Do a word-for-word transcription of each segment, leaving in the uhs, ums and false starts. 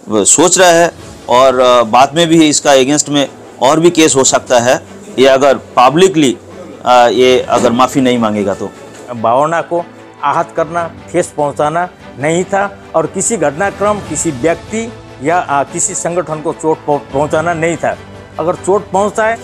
सोच रहा है और बाद में भी इसका अगेंस्ट में और भी केस हो सकता है, ये अगर पब्लिकली ये अगर माफ़ी नहीं मांगेगा तो। भावना को आहत करना, ठेस पहुंचाना नहीं था और किसी घटनाक्रम, किसी व्यक्ति या आ, किसी संगठन को चोट पहुंचाना नहीं था। अगर चोट पहुंचाए,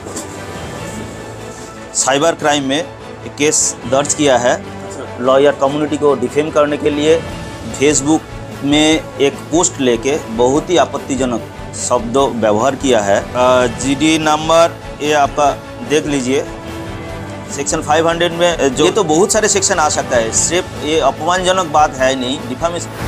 साइबर क्राइम में केस दर्ज किया है लॉयर कम्युनिटी को डिफेम करने के लिए। फेसबुक में एक पोस्ट लेके बहुत ही आपत्तिजनक शब्द व्यवहार किया है। जीडी नंबर ये आपका देख लीजिए, सेक्शन पाँच सौ में जो, ये तो बहुत सारे सेक्शन आ सकता है, सिर्फ ये अपमानजनक बात है नहीं, डिफामेशन।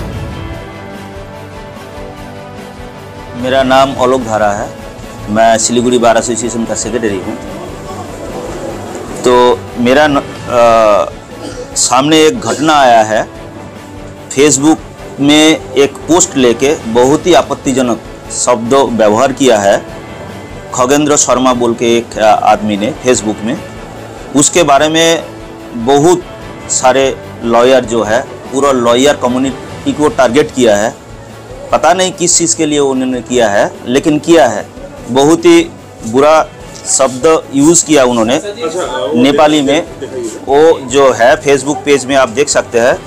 मेरा नाम आलोक धारा है, मैं सिलीगुड़ी बार एसोसिएशन का सेक्रेटरी हूँ। तो मेरा आ, सामने एक घटना आया है, फेसबुक में एक पोस्ट लेके बहुत ही आपत्तिजनक शब्द व्यवहार किया है खगेंद्र शर्मा बोल के एक आदमी ने फेसबुक में। उसके बारे में बहुत सारे लॉयर जो है, पूरा लॉयर कम्युनिटी को टारगेट किया है। पता नहीं किस चीज़ के लिए उन्होंने किया है, लेकिन किया है। बहुत ही बुरा शब्द यूज़ किया उन्होंने नेपाली में। वो जो है फेसबुक पेज में आप देख सकते हैं,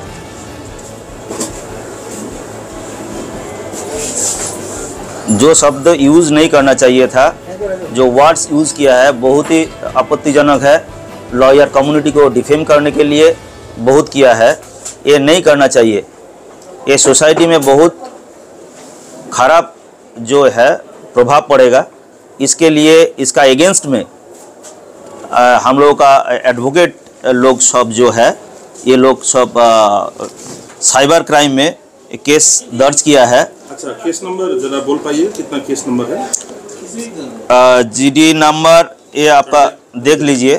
जो शब्द यूज़ नहीं करना चाहिए था, जो वर्ड्स यूज़ किया है, बहुत ही आपत्तिजनक है। लॉयर कम्युनिटी को डिफेम करने के लिए बहुत किया है, ये नहीं करना चाहिए। ये सोसाइटी में बहुत खराब जो है प्रभाव पड़ेगा। इसके लिए इसका एगेंस्ट में आ, हम लोगों का एडवोकेट लोग सब जो है, ये लोग सब आ, साइबर क्राइम में केस दर्ज किया है। अच्छा, केस नंबर जरा बोल पाइए, कितना केस नंबर है? जीडी नंबर ये आपका देख लीजिए,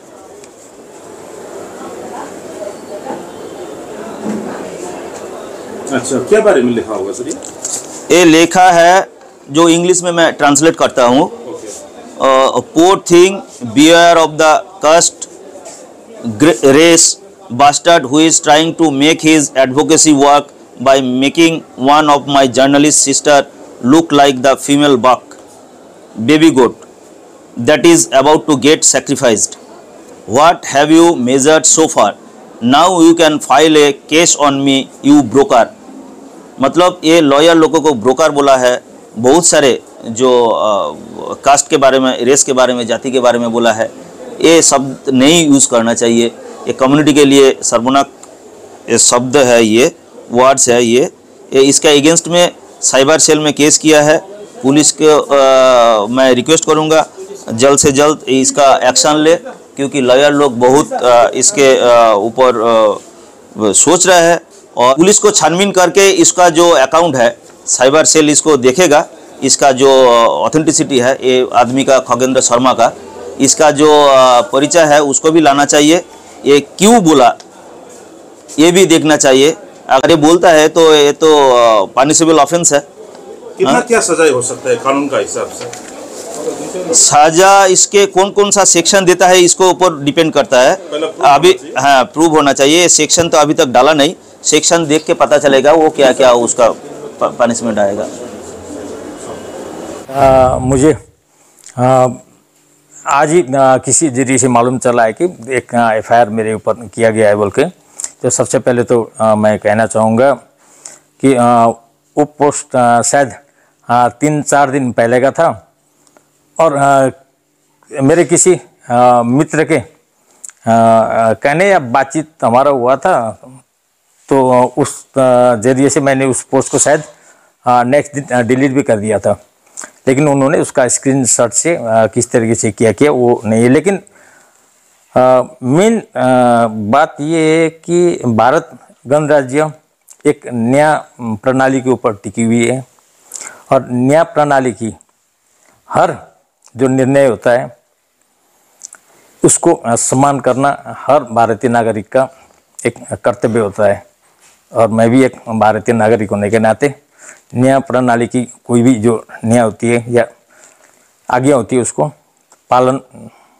अच्छा क्या बारे में लिखा होगा सर? ये लिखा है, जो इंग्लिश में मैं ट्रांसलेट करता हूँ। Poor thing bear of the caste race bastard who is trying to make his advocacy work by making one of my journalist sister look like the female buck baby goat that is about to get sacrificed. What have you measured so far? Now you can file a case on me, you broker. मतलब ये lawyer लोगों को broker बोला है। बहुत सारे जो आ, cast के बारे में, रेस के बारे में, जाति के बारे में बोला है। ये शब्द नहीं यूज़ करना चाहिए। ये कम्युनिटी के लिए सर्वनाक ये शब्द है, ये वर्ड्स है ये ये इसका अगेंस्ट में साइबर सेल में केस किया है। पुलिस को आ, मैं रिक्वेस्ट करूंगा जल्द से जल्द इसका एक्शन ले, क्योंकि लॉयर लोग बहुत आ, इसके ऊपर सोच रहा है। और पुलिस को छानबीन करके इसका जो अकाउंट है, साइबर सेल इसको देखेगा, इसका जो ऑथेंटिसिटी है ये आदमी का, खगेंद्र शर्मा का, इसका जो परिचय है उसको भी लाना चाहिए। ये क्यों बोला ये भी देखना चाहिए। अगर ये बोलता है तो ये तो पनिशेबल ऑफेंस है। कितना क्या सजा हो सकता है कानून का हिसाब से? सजा इसके कौन कौन सा सेक्शन देता है इसको ऊपर डिपेंड करता है। अभी हाँ प्रूव होना चाहिए। सेक्शन तो अभी तक डाला नहीं, सेक्शन देख के पता चलेगा वो क्या क्या उसका पनिशमेंट आएगा। आ, मुझे आ, आज ही आ, किसी जरिए से मालूम चला है कि एक एफ आई आर मेरे ऊपर किया गया है बोल के। तो सबसे पहले तो आ, मैं कहना चाहूँगा कि आ, वो पोस्ट शायद तीन चार दिन पहले का था और आ, मेरे किसी आ, मित्र के आ, कहने या बातचीत हमारा हुआ था, तो उस जरिए से मैंने उस पोस्ट को शायद नेक्स्ट दिन डिलीट भी कर दिया था। लेकिन उन्होंने उसका स्क्रीनशॉट से आ, किस तरीके से किया किया वो नहीं है। लेकिन मेन बात ये है कि भारत गणराज्य एक न्याय प्रणाली के ऊपर टिकी हुई है और न्याय प्रणाली की हर जो निर्णय होता है उसको सम्मान करना हर भारतीय नागरिक का एक कर्तव्य होता है। और मैं भी एक भारतीय नागरिक होने के नाते न्याय प्रणाली की कोई भी जो न्याय होती है या आज्ञा होती है उसको पालन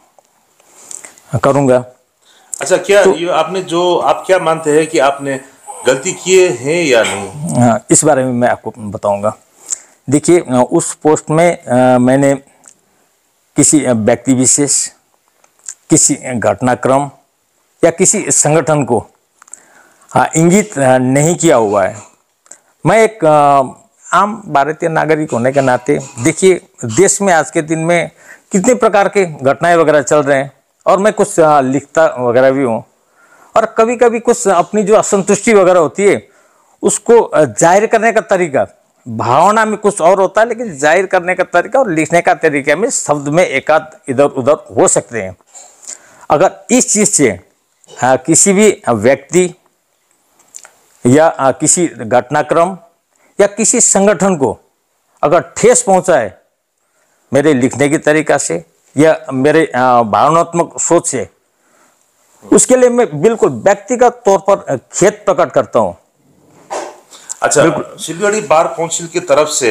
करूंगा। अच्छा, क्या तो, ये आपने जो आप क्या मानते हैं कि आपने गलती किए हैं या नहीं? हाँ, इस बारे में मैं आपको बताऊंगा। देखिए, उस पोस्ट में आ, मैंने किसी व्यक्ति विशेष, किसी घटनाक्रम या किसी संगठन को हाँ, इंगित नहीं किया हुआ है। मैं एक आम भारतीय नागरिक होने के नाते, देखिए देश में आज के दिन में कितने प्रकार के घटनाएं वगैरह चल रहे हैं और मैं कुछ लिखता वगैरह भी हूँ, और कभी कभी कुछ अपनी जो असंतुष्टि वगैरह होती है उसको जाहिर करने का तरीका, भावना में कुछ और होता है लेकिन जाहिर करने का तरीका और लिखने का तरीका में शब्द में एकाध इधर उधर हो सकते हैं। अगर इस चीज़ से हाँ, किसी भी व्यक्ति या हाँ, किसी घटनाक्रम या किसी संगठन को अगर ठेस पहुंचा है मेरे लिखने के तरीका से या मेरे भावनात्मक सोच से, उसके लिए मैं बिल्कुल व्यक्तिगत तौर पर खेद प्रकट करता हूं। अच्छा, सिलगड़ी बार काउंसिल की तरफ से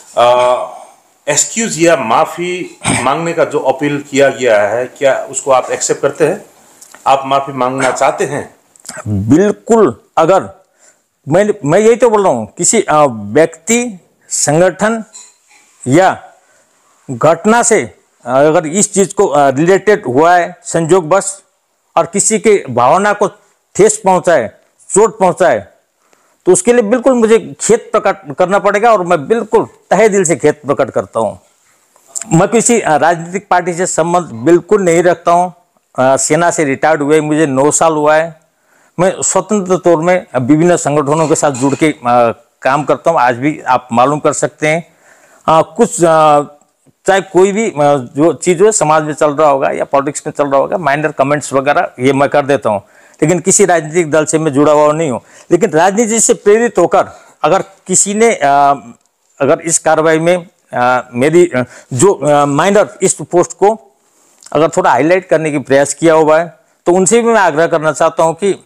एक्सक्यूज या माफी मांगने का जो अपील किया गया है, क्या उसको आप एक्सेप्ट करते हैं? आप माफी मांगना चाहते हैं? बिल्कुल। अगर मैं मैं यही तो बोल रहा हूँ, किसी व्यक्ति, संगठन या घटना से अगर इस चीज़ को रिलेटेड हुआ है संजोगवश और किसी के भावना को ठेस पहुंचाए, चोट पहुंचाए, तो उसके लिए बिल्कुल मुझे खेद प्रकट करना पड़ेगा और मैं बिल्कुल तहे दिल से खेद प्रकट करता हूं। मैं किसी राजनीतिक पार्टी से संबंध बिल्कुल नहीं रखता हूं। सेना से रिटायर्ड हुए मुझे नौ साल हुआ है। मैं स्वतंत्र तौर में विभिन्न संगठनों के साथ जुड़ के आ, काम करता हूं। आज भी आप मालूम कर सकते हैं आ, कुछ आ, चाहे कोई भी आ, जो चीज़ है समाज में चल रहा होगा या पॉलिटिक्स में चल रहा होगा, माइनर कमेंट्स वगैरह ये मैं कर देता हूं, लेकिन किसी राजनीतिक दल से मैं जुड़ा हुआ नहीं हूं। लेकिन राजनीति से प्रेरित होकर अगर किसी ने आ, अगर इस कार्रवाई में आ, मेरी आ, जो माइनर इस पोस्ट को अगर थोड़ा हाईलाइट करने की प्रयास किया हुआ है, तो उनसे भी मैं आग्रह करना चाहता हूं कि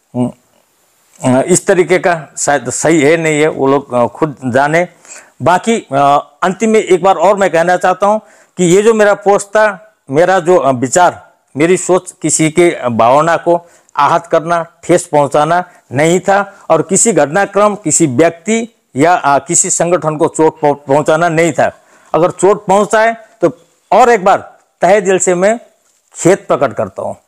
इस तरीके का शायद सही है नहीं है, वो लोग खुद जाने। बाकी अंतिम में एक बार और मैं कहना चाहता हूं कि ये जो मेरा पोस्ट था, मेरा जो विचार, मेरी सोच किसी के भावना को आहत करना, ठेस पहुंचाना नहीं था और किसी घटनाक्रम, किसी व्यक्ति या किसी संगठन को चोट पहुंचाना नहीं था। अगर चोट पहुंचाए तो और एक बार तहे दिल से मैं खेद प्रकट करता हूं।